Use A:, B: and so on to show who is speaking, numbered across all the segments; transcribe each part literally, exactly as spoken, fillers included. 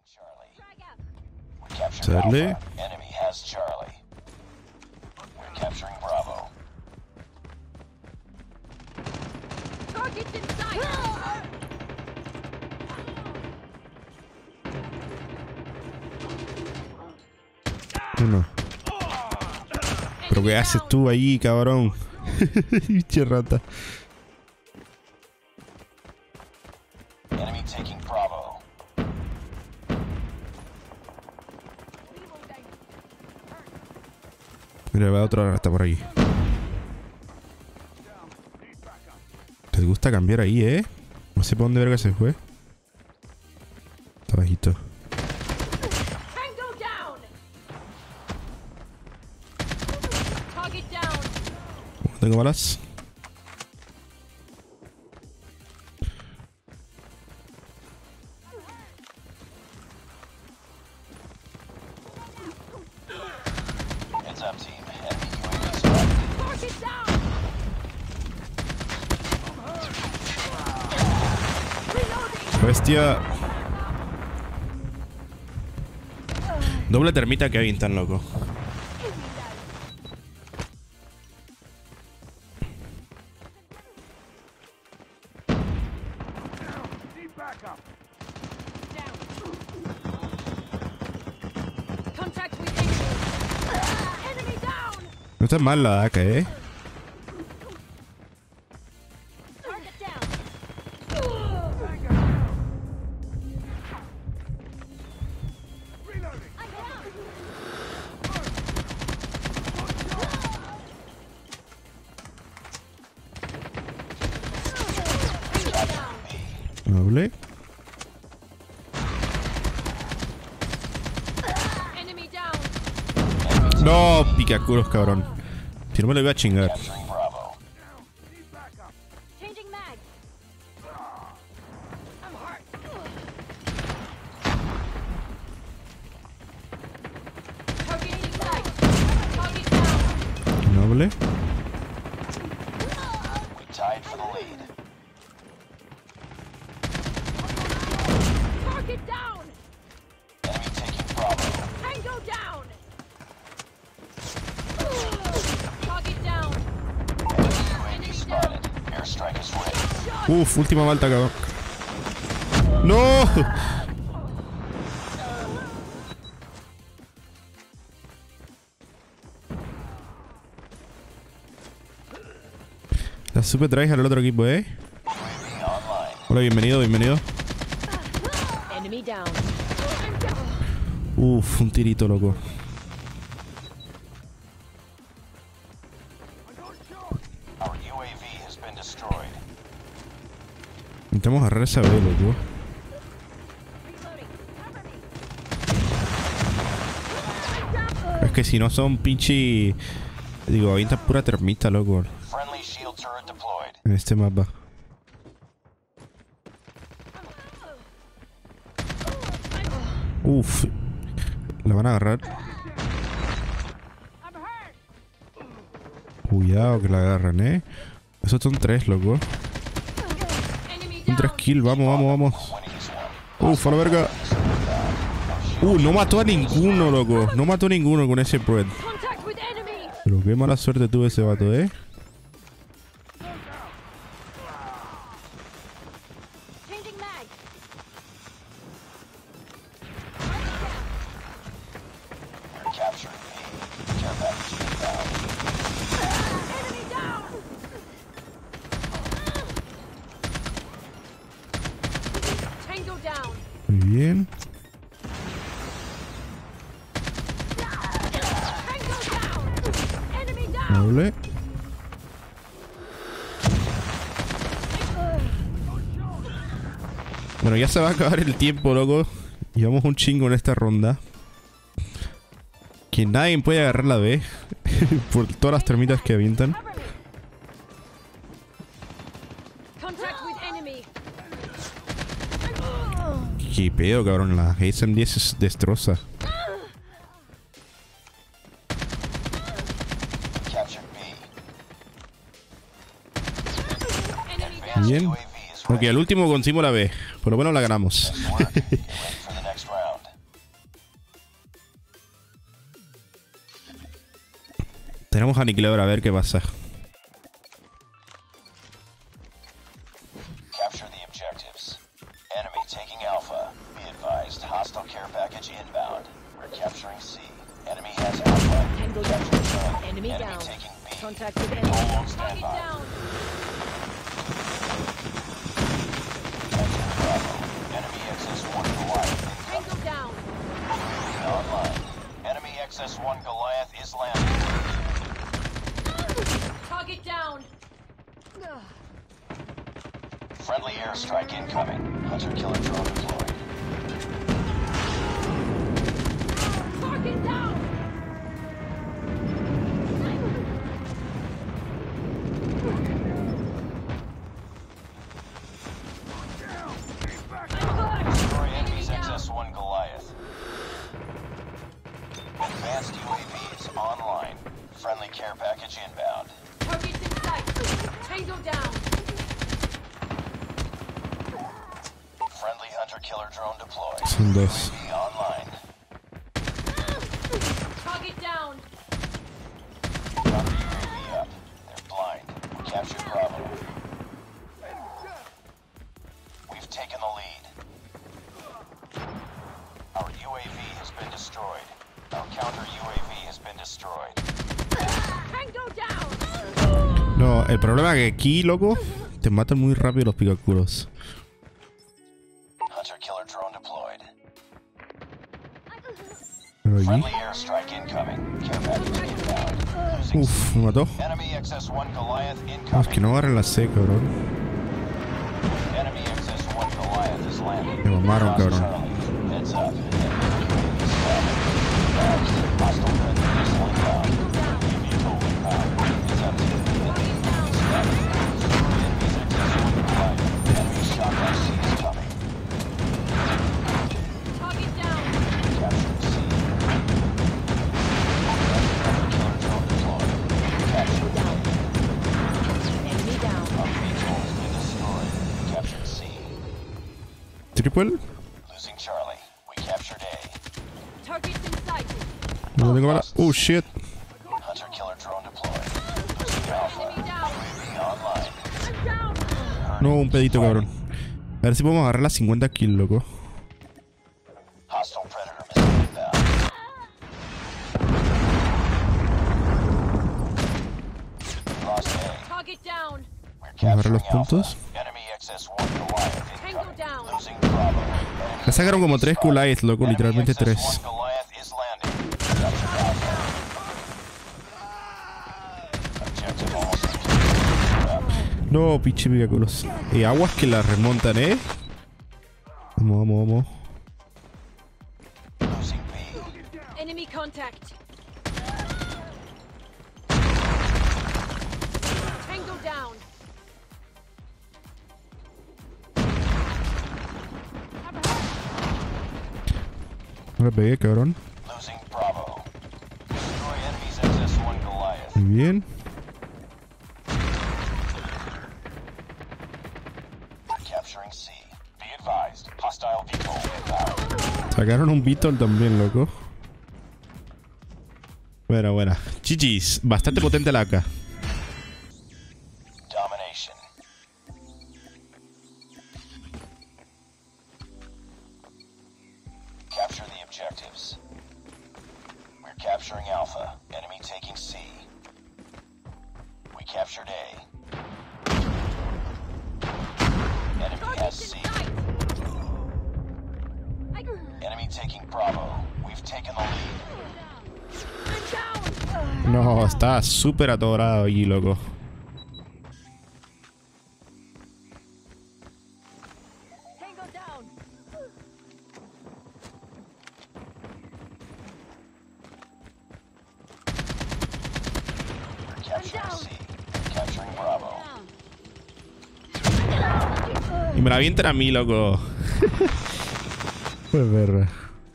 A: Charlie.
B: Enemy has Charlie. We're capturing Bravo.
C: Target's inside.
A: Uno. ¿Pero qué haces tú ahí, cabrón? Pinche rata.
B: Enemy taking Bravo.
A: Mira, va otra rata por aquí. Les gusta cambiar ahí, ¿eh? No sé por dónde verga se fue. Está bajito.
C: Tango down. Target down.
A: No tengo balas.
B: Heads up, team. Enemy U A V spotted.
C: Target down. Reloading.
A: Bestia. Doble termita Kevin, tan loco.
C: Contact with enemy. Enemy down.
A: No está mal la D A K, ¿eh?
C: Target down. I'm down.
A: Doble.
C: Enemy down.
A: No, picacuros, cabrón. Si no me lo voy a chingar.
B: Capturing Bravo.
C: Changing mag. I'm hurt. Targeting sight. Target down.
A: Doble.
B: We tied for the lead.
C: Target down.
B: Enemy taking Bravo.
C: Tango down. Target down.
B: Enemy U A V spotted. Airstrike is ready.
A: Uf, última balta, cabrón. ¡No! La super traes al otro equipo, ¿eh?
B: U A V online.
A: Hola, bienvenido, bienvenido.
C: Enemy down.
A: Uf, un tirito, loco.
B: Our U A V has been destroyed.
A: Intentamos agarrar esa B, loco. Es que si no son pinche... Digo, ahí está pura termita, loco.
B: Friendly shield turret deployed.
A: En este mapa. Uf. La van a agarrar. Cuidado que la agarran, eh. Esos son tres, loco.
C: Enemy
A: Un tres
C: down.
A: kills, vamos, vamos, vamos.
B: Winning this one.
A: Uf, a la verga. Uh, no mató a ninguno, loco. No mató a ninguno con ese Pred.
C: Contact with enemy.
A: Pero qué mala suerte tuvo ese vato, eh.
C: Changing mag.
B: We're capturing B. Care package inbound.
C: Enemy down. Tango down.
A: Muy bien.
C: Tango down. Enemy down.
A: Doble. Bueno, ya se va a acabar el tiempo, loco. Llevamos un chingo en esta ronda. Que nadie puede agarrar la B. Por todas las termitas que avientan.
C: Contact with enemy.
A: Qué pedo, cabrón. La S M diez es destroza.
B: Captured B.
C: Enemy down.
B: Advanced
A: Bien.
B: U A V is
A: Ok,
B: ready.
A: al último conseguimos la B. Por lo menos la ganamos.
B: Good work. Ready for the next round.
A: Tenemos aniquilador, a ver qué pasa.
B: Capture the objectives. Enemy taking Alpha. Be advised, hostile care package inbound. We're capturing C. Enemy has Alpha.
C: Tango
B: Capture
C: down.
B: Charlie.
C: Enemy down.
B: taking B.
C: Contact with
B: All
C: enemy.
B: on
C: Target
B: standby.
C: down.
B: Capture Bravo. Enemy X S one Goliath
C: Tango
B: incoming.
C: down.
B: Online. Enemy X S one Goliath is landing.
C: Target down.
B: Friendly airstrike incoming. Hunter killer drone deployed.
C: Target down.
B: Destroy enemy's X S one Goliath. Advanced U A Vs online. Friendly care package inbound.
C: Target's in sight. Tango down.
B: Friendly hunter killer drone deployed.
A: Son dos.
B: U A V online.
C: Target down.
B: Counter U A V up. They're blind. We captured Bravo. We've taken the lead. Our U A V has been destroyed. Our counter U A V has been destroyed.
C: Tango down.
A: No, el problema es que aquí, loco, te matan muy rápido los picaculos.
B: Hunter killer drone deployed.
A: Pero allí.
B: Friendly airstrike incoming. Care package inbound. Losing
A: Uf, me mató.
B: enemy X S one Goliath
A: No, es
B: incoming.
A: que no agarren la C, cabrón.
B: Enemy X S one Goliath is landing.
A: Me mamaron,
B: Lost
A: cabrón.
B: Charlie. Heads up. Hostile predator is inbound. Vehicle inbound. It's empty. Enemy's X S one Goliath. Enemy shotgun C is coming.
C: Target down.
B: Captured C. Killer drone deployed. Captured
C: Down. Enemy down.
B: Our vehicle has been destroyed. Captured C.
A: Triple.
B: Losing Charlie. We captured A.
C: Target's in sight.
A: No tengo bala. Oh, shit.
B: Hunter killer drone deployed. Losing Alpha.
C: Enemy down.
B: U A V online.
C: I'm down.
A: No, un pedito, cabrón. A ver si podemos agarrar las cincuenta kills, loco.
B: Hostile predator missile inbound. Lost A.
C: Target down.
B: We're
A: Vamos a agarrar
B: capturing
A: los
B: Alpha.
A: puntos.
B: Enemy X S one Goliath
C: Tango
B: incoming.
C: down.
B: Losing Bravo. Enemy
A: Me sacaron como tres Goliath, loco,
B: Enemy
A: literalmente
B: X S one
A: tres.
B: Goliath is landing. Captured Alpha. Objective almost complete.
A: No, pinche picaculos. Y aguas que la remontan, eh. Vamos, vamos, vamos.
B: Losing B.
C: Enemy contact. Tango down.
A: No le pegué, cabrón.
B: Losing Bravo. Destroy enemy's X S one Goliath.
A: Muy bien.
B: Capturing C. Be advised. Hostile vehicle inbound.
A: Sacaron un Beetle también, loco. Bueno, bueno. G G's. Bastante potente la A K.
B: Domination. Capture the objectives. We're capturing Alpha. Enemy taking C. We captured A. Enemy has
C: Target's
B: C.
C: in sight. I-
B: Enemy taking Bravo. We've taken the lead.
C: I'm down.
A: No, está súper atorado allí, loco.
C: Tango down.
B: We're capturing C. Capturing Bravo.
A: Y me la avientan a mí, loco. Pues ver.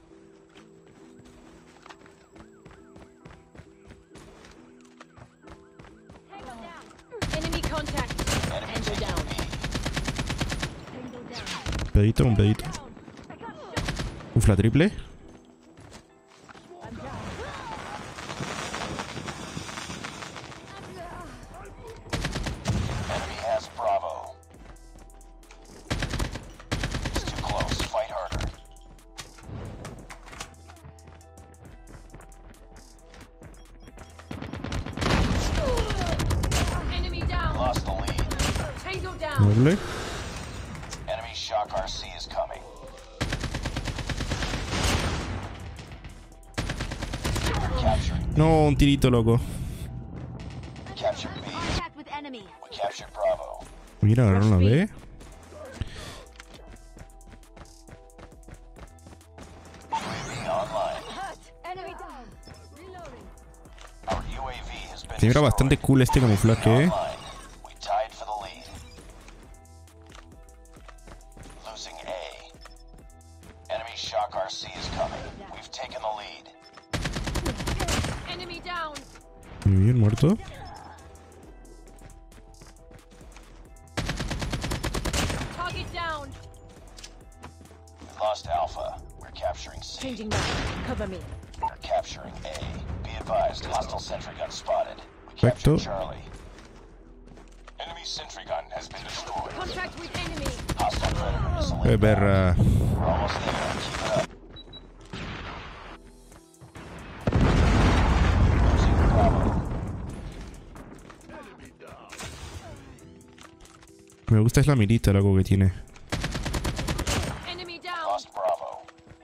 C: Enemy contact.
B: Enemy
C: Tango
B: taking
C: down.
B: B.
C: Tango down.
A: Pedito, un pedito. Uf, la triple.
C: I'm down.
A: Doble.
B: Enemy Shock R C is coming. We're capturing.
A: No, un tirito, loco.
B: Captured B.
C: Contact with enemy.
B: We captured Bravo.
A: Mira, agarraron la B.
B: U A V online.
C: Hurt. Enemy down. Reloading.
B: Our U A V has been
A: Se mira
B: destroyed.
A: bastante cool este camuflaje, eh.
B: Online. We tied for the lead. Losing A. Enemy Shock R C is coming. We've taken the lead.
C: Enemy down.
A: Muy bien, muerto.
C: Target down.
B: We lost Alpha. We're capturing C.
C: Changing map. Cover me.
B: We're capturing A. Be advised, hostile sentry gun spotted. We
A: Perfecto.
B: captured Charlie. Enemy sentry gun has been destroyed.
C: Contact with enemy.
B: Hostile predator is
A: Qué perra.
B: We're almost there. Keep it up. Losing Bravo.
A: Me gusta es la mirita, loco, que tiene.
C: Enemy down.
B: Lost Bravo.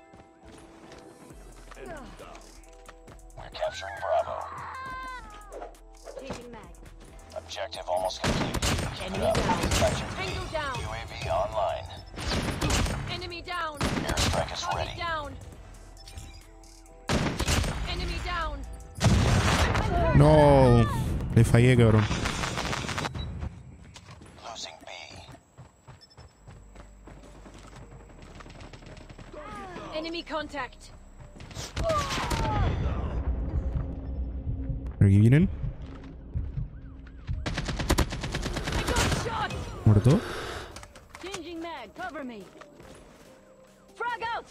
B: We're capturing Bravo.
C: Changing mag.
B: Objective almost complete. Keep it
C: Enemy
B: up.
C: down.
B: Captured B.
C: Tango down.
B: U A V online.
C: Enemy down.
B: Airstrike is
C: Target
B: ready.
C: down. Enemy down.
A: No. Le fallé, cabrón.
B: Losing B.
C: Enemy contact.
A: Aquí vienen.
C: I got shot.
A: Muerto.
C: Changing mag. Cover me. Frag out.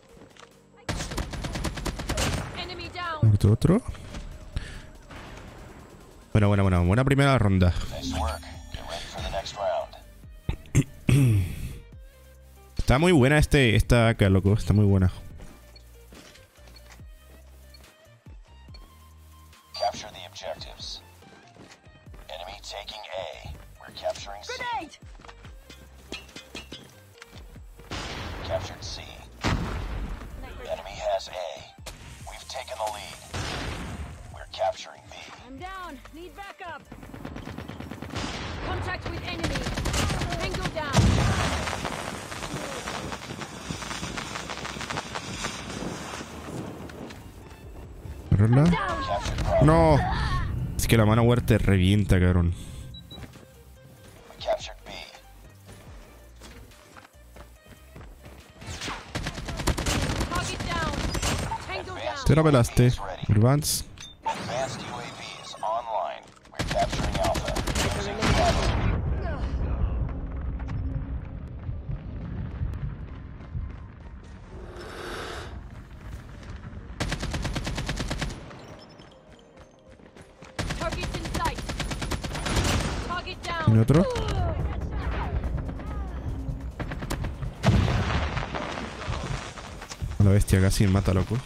C: Enemy down.
A: Muerto otro. Buena, buena, buena. Buena primera ronda.
B: Nice work. Get ready for the next round.
A: Está muy buena este, esta A K, loco. Está muy buena.
B: Capture the objectives. Enemy taking A. We're capturing C.
C: Grenade.
B: Captured C. Enemy has A. We've taken the lead. We're capturing B.
C: I'm down. Need backup. Contact with enemy. Tango down.
A: ¿Agarrarla?
C: Down.
B: Captured Bravo.
A: No. Es que la mano huerta te revienta, cabrón.
B: We captured B.
C: Target down. Tango down.
A: Te la pelaste. Advance.
B: Advanced U A V is online. We're capturing Alpha. Losing Bravo.
C: Targets in sight. Target down.
A: ¿Tiene otro? A la bestia casi me mata, loco.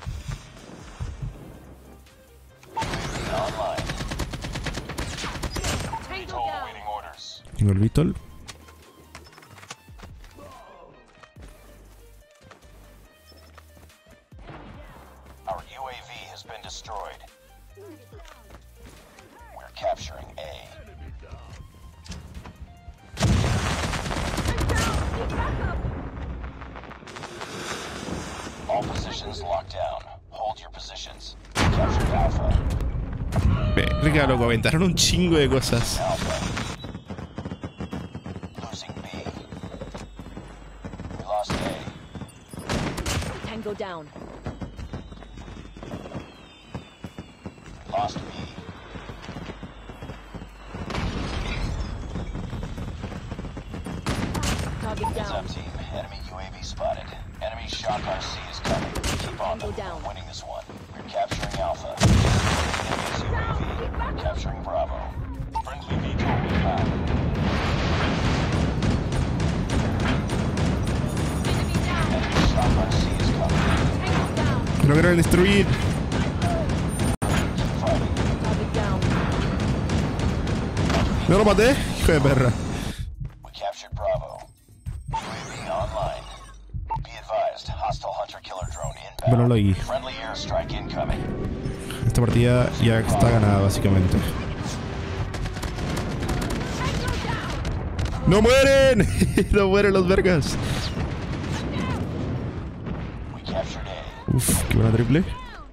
B: Online.
C: Tango
B: Toll
C: down.
B: awaiting orders.
A: Tengo el Beetle.
B: Our U A V has been destroyed. We're capturing A. All positions locked down. Hold your positions. Captured Alpha.
A: Verga, loco, aventaron un chingo de cosas.
B: Alpha. Losing B. We lost A.
C: Tango down.
B: We lost B.
C: Target
B: Heads
C: down.
B: up, team. Enemy U A V spotted. Enemy Shock R C is coming. Keep on them.
C: Tango down.
B: We're winning this one. We're capturing Alpha. Enemy's U A V. We're capturing Bravo. Friendly V TOL inbound.
C: Enemy down.
B: Enemy Shock R C is coming.
C: Tango down.
A: Que lo quieren destruir.
B: Keep fighting.
C: Target down.
A: No lo maté. Hijo de perra.
B: We killer drone
A: Bueno,
B: inbound.
A: lo vi.
B: Friendly airstrike incoming.
A: Esta partida ya está ganada, básicamente. ¡No mueren! ¡No mueren los vergas!
B: We captured A.
A: Uf, qué buena triple.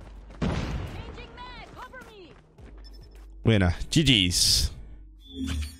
C: Changing mag. Cover me.
A: Buena. G G's.